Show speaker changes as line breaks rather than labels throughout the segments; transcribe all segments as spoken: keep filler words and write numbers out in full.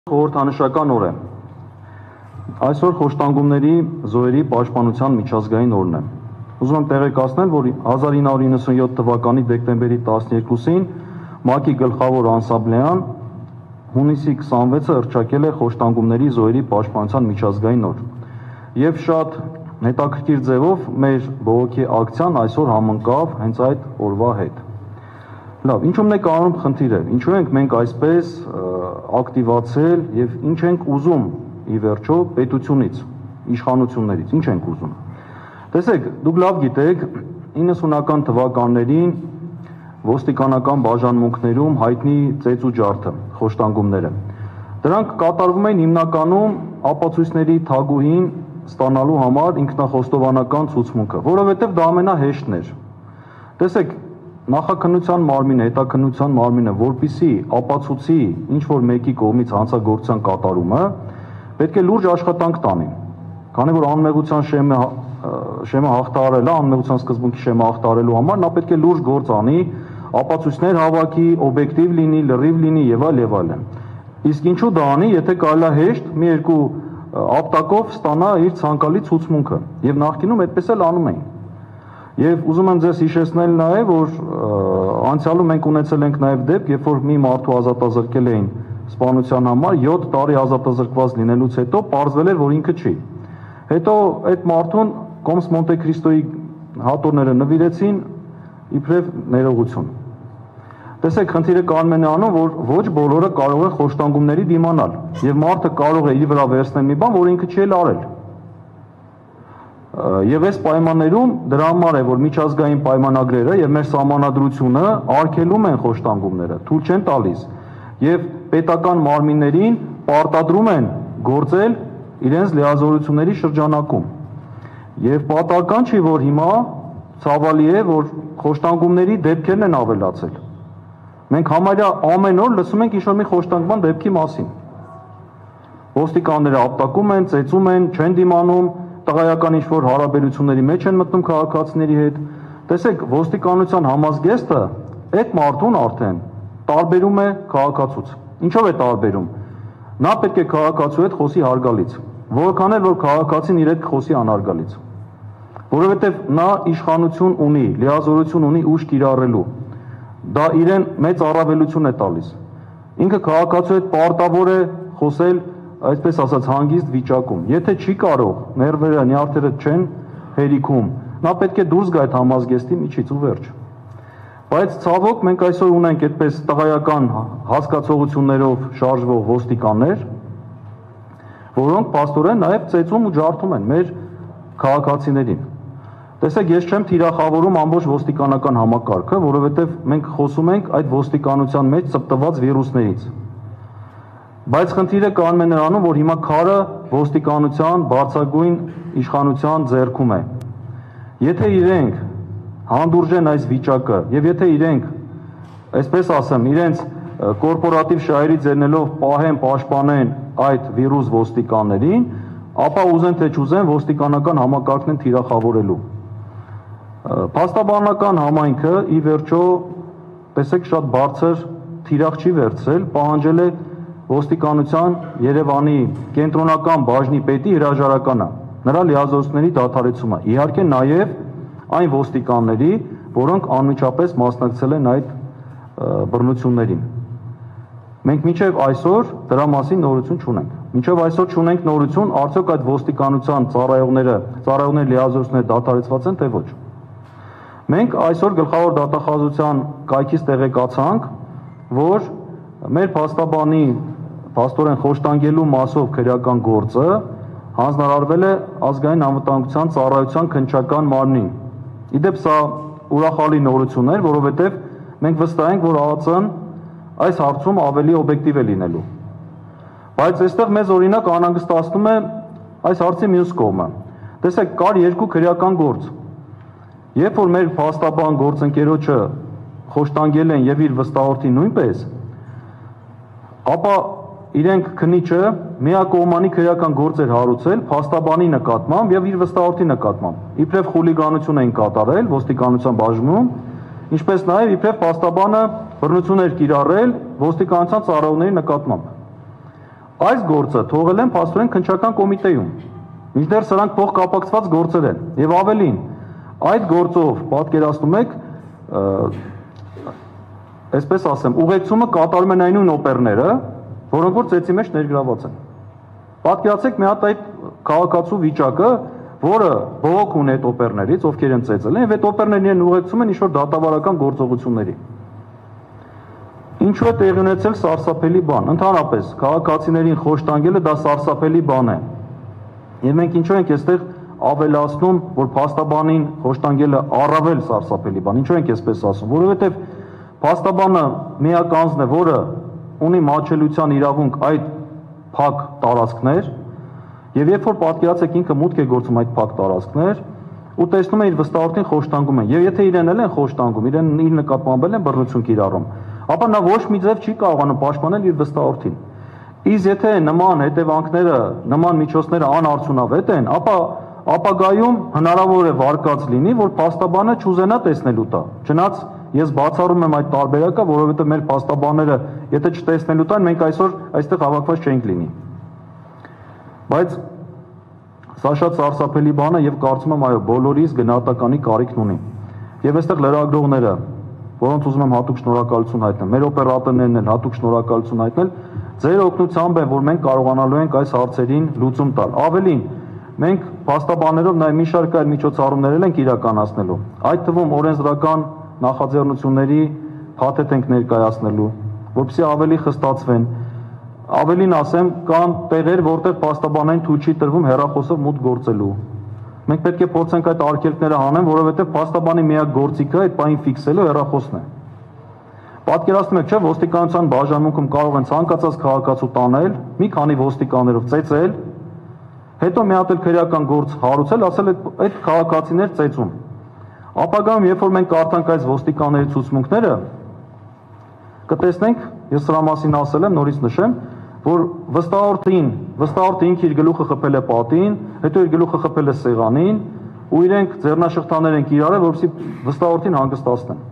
Խորհրդանշական օր է։ Այսօր խոշտանգումների զոհերի պաշտպանության միջազգային օրն է։ Ուզում եմ տեղեկացնել, որ հազար ինը հարյուր նվսանյոթ թվականի դեկտեմբերի տասներկուսին ՄԱԿ-ի գլխավոր ասամբլեան հունիսի քսանվեցը հռչակել է խոշտանգումների զոհերի պաշտպանության միջազգային օր։ Եվ շատ հետաքրքիր ձևով մեր բողոքի ակցիան այսօր համընկավ հենց այդ օրվա հետ։ Լավ, ինչու՞մն է կանում խնդիրը, ինչու ենք մենք այսպես ակտիվացել եւ ինչ ենք ուզում ի վերջո պետությունից, իշխանություններից, ինչ ենք ուզում։ Տեսեք, դուք լավ գիտեք, իննսունական թվականներին ոստիկանական բաժանմունքներում հայտնի ծեծու ջարդը, խոշտանգումները։ Դրանք կատարվում են հիմնականում ապացույցների թագուհին ստանալու համար ինքնախոստովանական ցուցմունքը, որովհետեւ դա ամենահեշտն էր։ Տեսեք, նախաքննության մարմինը, հետաքննության մարմինը, որպիսի ապացուցի ինչ որ մեկի կողմից հանցագործության կատարումը, պետք է լուրջ աշխատանք տանի։ Քանի որ անմեղության շեմը շեմը հաղթահարել է, անմեղության սկզբունքի շեմը հաղթահարելու համար նա պետք է լուրջ գործ անի, ապացույցներ հավաքի, օբյեկտիվ լինի, լրիվ լինի եւ այլ եւ այլն։ Իսկ ինչու դա անի, եթե կարելի է հեշտ մի երկու ապտակով ստանա իր ցանկալի ցուցմունքը, եւ նախկինում այդպես էլ անում էին։ Եվ ուզում եմ ձեզ հիշեցնել նաև, որ անցյալում մենք ունեցել ենք նաև դեպք, երբ որ մի մարդու ազատազրկել էին սպանության համար, յոթ տարի ազատազրկված լինելուց հետո պարզվել էր, որ ինքը չի։ Հետո այդ մարդուն Կոմս Մոնտե Քրիստոյի հատորները նվիրեցին իբրև ներողություն։ Տեսեք, խնդիրը կանում է նրանում, որ ոչ բոլորը կարող են խոշտանգումների դիմանալ, եւ մարդը կարող է իր վրա վերցնել մի բան, որ ինքը չի էլ արել։ Եվ այս պայմաններում դրա համար է, որ միջազգային պայմանագրերը եւ մեր սահմանադրությունը արգելում են խոշտանգումները, թույլ չեն տալիս եւ պետական մարմիններին պարտադրում են գործել իրենց լիազորությունների շրջանակում։ Եվ պատահական չի, որ հիմա ցավալի է, որ խոշտանգումների դեպքերն են ավելացել։ Մենք համարյա ամեն օր լսում ենք ինչ-որ մի խոշտանգման դեպքի մասին։ Ոստիկանները ապտակում են, ծեծում են, չեն դիմանում, տղայական ինչ-որ հարաբերությունների մեջ են մտնում քաղաքացիների հետ։ Տեսեք, ոստիկանության համազգեստը այդ մարդուն արդեն տարբերում է քաղաքացուց։ Ինչով է տարբերում։ Նա պետք է քաղաքացու հետ խոսի հարգալից, որքան էլ որ քաղաքացին իր հետ խոսի անհարգալից։ Որովհետև նա իշխանություն ունի, լիազորություն ունի ուժ կիրառելու։ Դա իրեն մեծ առավելություն է տալիս։ Ինքը քաղաքացու հետ պարտավոր է խոսել այսպես ասած հանգիստ վիճակում։ Եթե չի կարող, ներվերը, նյարդերը չեն հերիքում, նա պետք է դուրս գա այդ համազգեստի միջից ու վերջ։ Բայց ցավոք մենք այսօր ունենք այդպես տղայական հասկացողություններով շարժվող ոստիկաններ, որոնք փաստորեն նաև ծեծում ու ջարդում են մեր քաղաքացիներին։ Տեսեք, ես չեմ թիրախավորում ամբողջ ոստիկանական համակարգը, որովհետև մենք խոսում ենք այդ ոստիկանության մեջ ծպտված վիրուսներից։ Բայց խնդիրը կանում է նրանում, որ հիմա քարը ոստիկանության բարձրագույն իշխանության ձեռքում է։ Եթե իրենք հանդուրժեն այս վիճակը եւ եթե իրենք, այսպես ասեմ, իրենց կորպորատիվ շահերից ելնելով պահեն, պաշտպանեն այդ վիրուս ոստիկաններին, ապա ուզեն թե չուզեն ոստիկանական համակարգն են թիրախավորելու։ Փաստաբանական համայնքը ի վերջո, տեսեք, շատ բարձր թիրախ չի վերցրել, պահանջել է ոստիկանության Երևանի կենտրոնական բաժնի պետի հրաժարականը, նրա լիազորությունների դադարեցումը, իհարկե նաև այն ոստիկանների, որոնք անմիջապես մասնակցել են այդ բռնություններին։ Մենք մինչև այսօր դրա մասին նորություն չունենք։ Մինչև այսօր չունենք նորություն, արդյոք այդ ոստիկանության ծառայողները, ծառայողների լիազորությունները դադարեցված են, թե ոչ։ Մենք այսօր գլխավոր դատախազության կայքից տեղեկացանք, որ մեր փաստաբանի փաստորեն խոշտանգելու մասով քրեական գործը հանձնարարվել է ազգային անվտանգության ծառայության քննչական մարմնին։ Իդեպ սա ուրախալի նորություն էր, որովհետև մենք վստահ ենք, որ ԱԱԾ-ն այս հարցում ավելի օբյեկտիվ է լինելու։ Բայց այստեղ մեզ օրինակ անհանգստացնում է այս հարցի մյուս կողմը։ Տեսեք, կար երկու քրեական գործ։ Երբ որ մեր փաստաբան գործընկերոջը խոշտանգել են եւ իր վստահորդին նույնպես, ապա իրենք քննիչը միակողմանի քրեական գործեր հարուցել փաստաբանի նկատմամբ եւ իր վստահորդի նկատմամբ։ Իբրև խուլիգանություն էին կատարել ոստիկանության բաժնում, ինչպես նաեւ իբրև փաստաբանը բռնություններ կիրառել ոստիկանության ծառայողների նկատմամբ։ Այս գործը թողել են փաստորեն քննչական կոմիտեում։ Մինչդեռ սրանք փոխկապակցված գործեր են։ Եվ ավելին, այդ գործով պատկերացնում եք, այսպես ասեմ, ուղեկցումը կատարում են այն նույն օպերները, որոնք որ ծեծի մեջ ներգրաված են։ Պատկերացեք մի հատ այդ քաղաքացու վիճակը, որը բողոք ունի այդ օպերներից, ովքեր են ծեծել են, եւ այդ օպերներն ուղեկցում են ինչ-որ դատավարական գործողությունների։ Ինչու է տեղի ունեցել սարսափելի բան։ Ընդհանրապես քաղաքացիներին խոշտանգելը դա սարսափելի բան է։ Եվ մենք ինչու ենք այստեղ ավելացնում, որ փաստաբանին խոշտանգելը առավել սարսափելի բան։ Ինչու ենք այսպես ասում, որովհետեւ փաստաբանը միակ անձն է, որը ունի մատչելիության իրավունք այդ փակ տարածքներ, եւ երբ որ պատկերացեք ինքը մուտք է գործում այդ փակ տարածքներ, ու տեսնում է իր վստահորդին խոշտանգում են, եւ եթե իրեն էլ են խոշտանգում, իրեն իր նկատմամբ են բռնություն կիրառում, ապա նա ոչ մի ձև չի կարողանում պաշտպանել իր վստահորդին։ Իսկ եթե նման հետևանքները, նման միջոցները անարդյունավետ են, ապա ապագայում հնարավոր է վարկած լինի, որ փաստաբանը չուզենա տեսնելու տա։ Չնայած ես բացառում եմ այդ տարբերակը, որովհետեւ մեր փաստաբանները, եթե չտեսնելու տան, մենք այսօր այստեղ հավաքված չենք լինի։ Բայց սա շատ սարսափելի բան է եւ կարծում եմ այո, բոլորիս գնահատականի կարիքն ունի։ Եվ այստեղ լրագրողները, որոնց ուզում եմ հատուկ շնորհակալություն հայտնել, մեր օպերատորներն են հատուկ շնորհակալություն հայտնել, ձեր օգնությամբ է, որ մենք կարողանալու ենք այս հարցերին լուծում տալ։ Ավելին, մենք փաստաբաններով նաեւ մի շարք այլ միջոցառումներ ենք իրականացնելու։ Այդ թվում օրենսդրական նախաձեռնությունների փաթեթ ենք ներկայացնելու, որպեսզի ավելի խստացվեն։ Ավելին ասեմ, կան տեղեր, որտեղ փաստաբանային թույլ չի տրվում հեռախոսով մուտք գործելու։ Մենք պետք է փորձենք այդ արգելքները հանեն, որովհետև փաստաբանի միակ գործիքը այդ բանին ֆիքսելու հեռախոսն է։ Պատկերացնում եք, չէ՞, ոստիկանության բաժանմունքում կարող են ցանկացած քաղաքացու տանել, մի քանի ոստիկաններով ծեծել, հետո մի հատ էլ քրեական գործ հարուցել, ասել այդ քաղաքացիներ ծեծում։ Ապագայում, երբ որ մենք կարդանք այս ոստիկանների ցուցմունքները, կտեսնենք, ես սրա մասին ասել եմ, նորից նշեմ, որ վստահորդին, վստահորդը ինքը իր գլուխը խփել է պատին, հետո իր գլուխը խփել է սեղանին, ու իրենք ձեռնաշղթաներ են կիրառել, որպեսզի վստահորդին հանգստացնեն։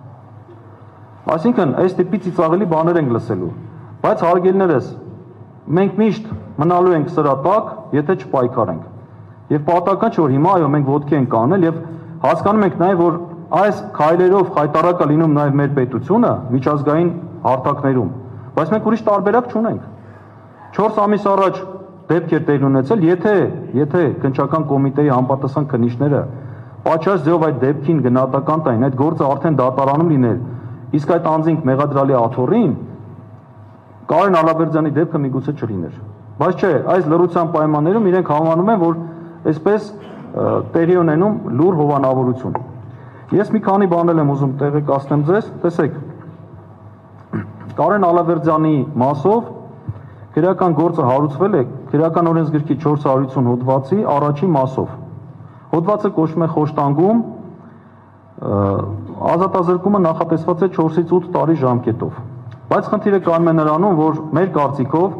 Այսինքն, այս տիպի ծիծաղելի բաներ ենք լսելու, բայց հարգելիներս, մենք միշտ մնալու ենք սրա տակ, եթե չպայքարենք։ Եվ պատահական չէ, որ հիմա այո, մենք ոտքի ենք կանգնել եւ հասկանում ենք նաեւ, որ այս քայլերով խայտարակ է լինում նաեւ մեր պետությունը միջազգային հարթակներում, բայց մենք ուրիշ տարբերակ չունենք։ չորս ամիս առաջ դեպք էր տեղի ունեցել, եթե եթե քննչական կոմիտեի համապատասխան քննիչները պատշաճ ձեով այդ դեպքին գնահատական տային, այդ գործը արդեն դատարանում լիներ, իսկ այդ անձինք մեղադրալի աթոռին, Կարեն Ալավերդյանի դեպքը միգուցե չլիներ։ Բայց չէ, այս լռության պայմաններում իրենք համանում են, որ այսպես տեղի ունենում լուր հովանավորություն։ Ես մի քանի բանել եմ ուզում տեղեկացնեմ ձեզ, տեսեք, Կարեն Ալավերդյանի մասով քրեական գործը հարուցվել է քրեական օրենսգրքի չորս հարյուր ութ հոդվածի առաջին մասով։ Հոդվածը կոչվում է խոշտանգում, ազատազրկումը նախատեսված է չորսից ութ տարի ժամկետով։ Բայց խնդիրը կանում է նրանում, որ մեր կարծիքով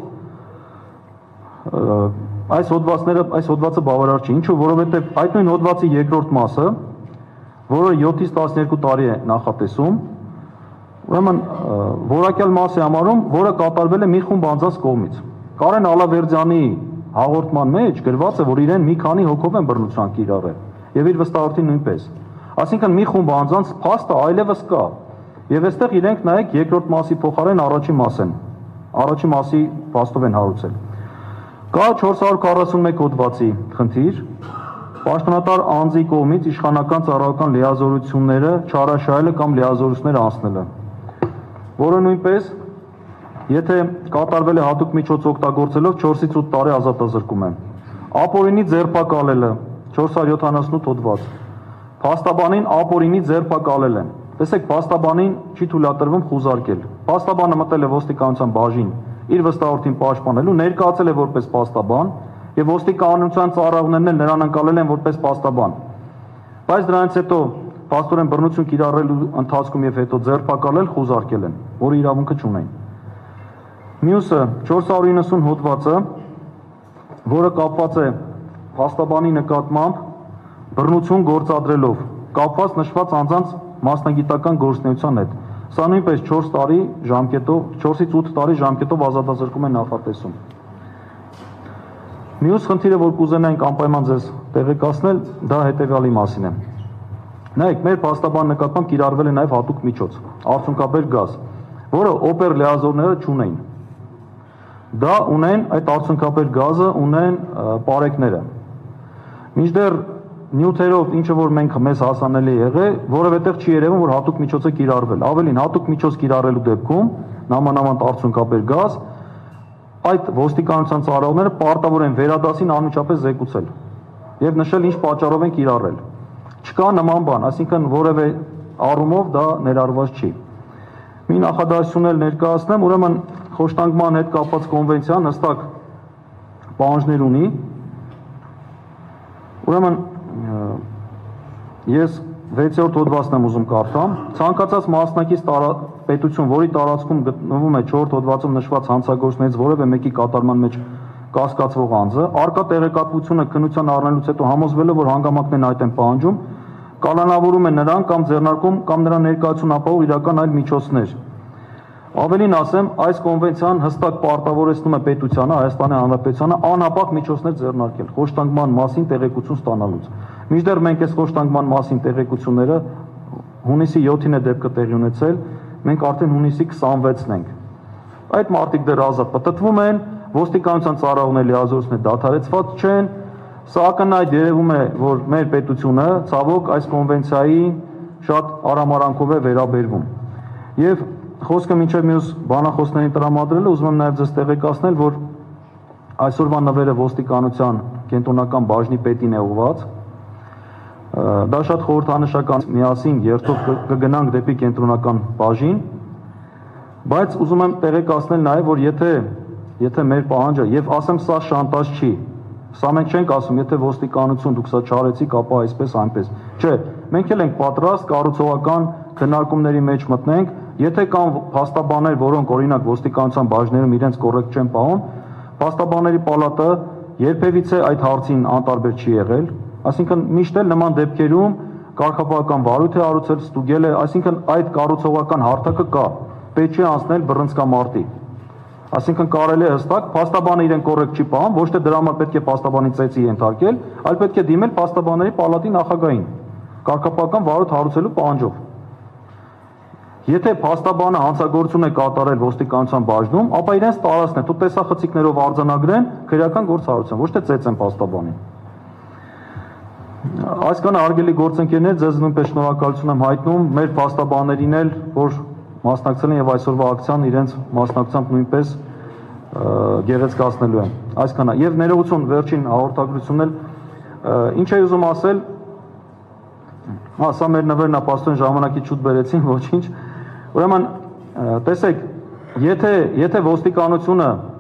այս հոդվածները, այս հոդվածը բավարար չի, ինչու, որովհետև այդ նույն հոդվածի երկրորդ մասը, որը յոթից տասներկու տարի է նախատեսում, ուրեմն որակյալ մաս է համարում, որը կատարվել է մի խումբ անձանց կողմից։ Կարեն Ալավերդյանի հաղորդման մեջ գրված է, որ իրեն մի քանի հոգով են բռնության կիրառել, եւ իր վստահորդին նույնպես։ Այսինքն մի խումբ անձանց փաստը այլևս կա, եւ այստեղ իրենք նայեք երկրորդ մասի փոխարեն առաջին մաս են, առաջին մասի փաստով են հարուցել։ Կա չորս հարյուր քառասունմեկ հոդվածի խնդիր, պաշտոնատար անձի կողմից իշխանական ծառայական լիազորությունները չարաշահելը կամ լիազորություններ անցնելը, որը նույնպես, եթե կատարվել է հատուկ միջոց օգտագործելով չորսից ութ տարի ազատազրկում է։ Ապօրինի ձերբակալելը չորս հարյուր յոթանասունութ հոդված, փաստաբանին ապօրինի ձերբակալել են։ Տեսեք, փաստաբանին չի թույլատրվում խուզարկել։ Փաստաբանը մտել է ոստիկանության բաժին իր վստահորդին պաշտպանելու, ներկայացել է որպես փաստաբան եւ ոստիկանության ծառայողներն էլ նրան ընկալել են որպես փաստաբան։ Բայց դրանից հետո փաստորեն բռնություն կիրառելու ընթացքում եւ հետո ձերբակալել, խուզարկել են, որը իրավունքը չունեն։ Մյուսը չորս հարյուր իննսուն հոդվածը, որը կապված է փաստաբանի նկատմամբ բռնություն գործադրելով, կապված նշված անձանց մասնագիտական գործունեության հետ։ Սա նույնպես չորս տարի ժամկետով, չորսից ութ տարի ժամկետով ազատազրկում է նախատեսում։ Մյուս խնդիրը, որ կուզենայինք անպայման ձեզ տեղեկացնել, դա հետևյալի մասին է։ Նայեք, մեր փաստաբան նկատմամբ կիրառվել է նաև հատուկ միջոց, արցունքաբեր գազ, որը օպեր լիազորները չունեն։ Դա ունեն, այդ արցունքաբեր գազը ունեն պարեկները։ Մինչդեռ նյութերով ինչը որ մենք մեզ հասանելի եղել, որովհետև չի երևում, որ հատուկ միջոցը կիրառվել։ Ավելին, հատուկ միջոց կիրառելու դեպքում, նամանավանդ արցունքաբեր գազ, այդ ոստիկանության ծառայողները պարտավոր են վերադասին անմիջապես զեկուցել եւ նշել ինչ պատճառով են կիրառել։ Չկա նման բան, այսինքն որևէ առումով դա ներառված չի։ Մի նախադասություն էլ ներկայացնեմ, ուրեմն խոշտանգման հետ կապված կոնվենցիան հստակ պահանջներ ունի։ Ուրեմն ես վեցերորդ հոդվածն եմ ուզում կարդամ։ Ցանկացած մասնակից պետություն, որի տարածքում գտնվում է չորրորդ հոդվածում նշված հանցագործներից որևէ մեկի կատարման մեջ կասկածվող անձը, արկա տեղեկատվությունը քննության առնելուց հետո համոզվելով, որ հանգամանքներն այդ են պահանջում, կալանավորում է նրան կամ ձեռնարկում կամ նրա ներկայություն ապահով իրական այլ միջոցներ։ Ավելին ասեմ, այս կոնվենցիան հստակ պարտավորեցնում է պետությանը, Հայաստանի Հանրապետությանը անհապաղ միջոցներ ձեռնարկել խոշտանգման մասին տեղեկություն ստանալուց։ Մինչդեռ մենք այս խոշտանգման մասին տեղեկությունները հունիսի յոթին է դեպքը տեղի ունեցել, մենք արդեն հունիսի քսանվեցն ենք։ Այդ մարդիկ դեռ ազատ պտտվում են, ոստիկանության ծառայողների լիազորությունները դադարեցված չեն, սա ակնհայտ երևում է, որ մեր պետությունը ցավոք այս կոնվենցիայի շատ արամարանքով է վերաբերվում։ Եվ խոսքը մինչև մյուս բանախոսներին տրամադրելը ուզում եմ նաև ձեզ տեղեկացնել, որ այսօրվա նվերը ոստիկանության կենտրոնական բաժնի պետին է ուղղված։ Դա շատ խորհրդանշական, միասին երթով կգնանք դեպի կենտրոնական բաժին, բայց ուզում եմ տեղեկացնել նաև, որ եթե եթե մեր պահանջը, եւ ասեմ սա շանտաժ չի, սա մենք չենք ասում, եթե ոստիկանություն դուք սա չարեցիք, ապա այսպես այնպես։ Չէ, մենք էլ ենք պատրաստ կառուցողական քննարկումների մեջ մտնենք, եթե կան փաստաբաններ, որոնք օրինակ ոստիկանության բաժներում իրենց կոռեկտ չեն պահում, փաստաբանների պալատը երբևիցե այդ հարցին անտարբեր չի եղել, այսինքն միշտ էլ նման դեպքերում կարգապահական վարույթ է հարուցել, ստուգել է, այսինքն այդ կառուցողական հարթակը կա, պետք չի անցնել բռնցքամարտի։ Այսինքն կարելի է հստակ փաստաբանը իրեն կոռեկտ չի պահում, ոչ թե դրա համար պետք է փաստաբանի ծեծի ենթարկել, այլ պետք է դիմել փաստաբանների պալատի նախագահին, կարգապահական վարույթ հարուցելու պահանջով։ Եթե փաստաբանը հանցագործություն է կատարել ոստիկանության բաժնում, ապա իրենց տարածքն է, თუ տեսախցիկներով արձանագրեն, քրեական գործ հարուցեն, ոչ թե ծեծեն փաստաբանին։ Այսքանը հարգելի գործընկերներ, ձեզ նույնպես շնորհակալություն եմ հայտնում մեր փաստաբաններին էլ, որ մասնակցել են եւ այսօրվա ակցիան իրենց մասնակցությամբ նույնպես գեղեցկացնելու են։ Այսքանը եւ ներողություն վերջին հաղորդագրությունն էլ ինչ էի ուզում ասել, հա սա մեր նվերն է, պաստորեն ժամանակի շուտ բերեցին, ոչինչ։ Ուրեմն տեսեք, եթե եթե ոստիկանությունը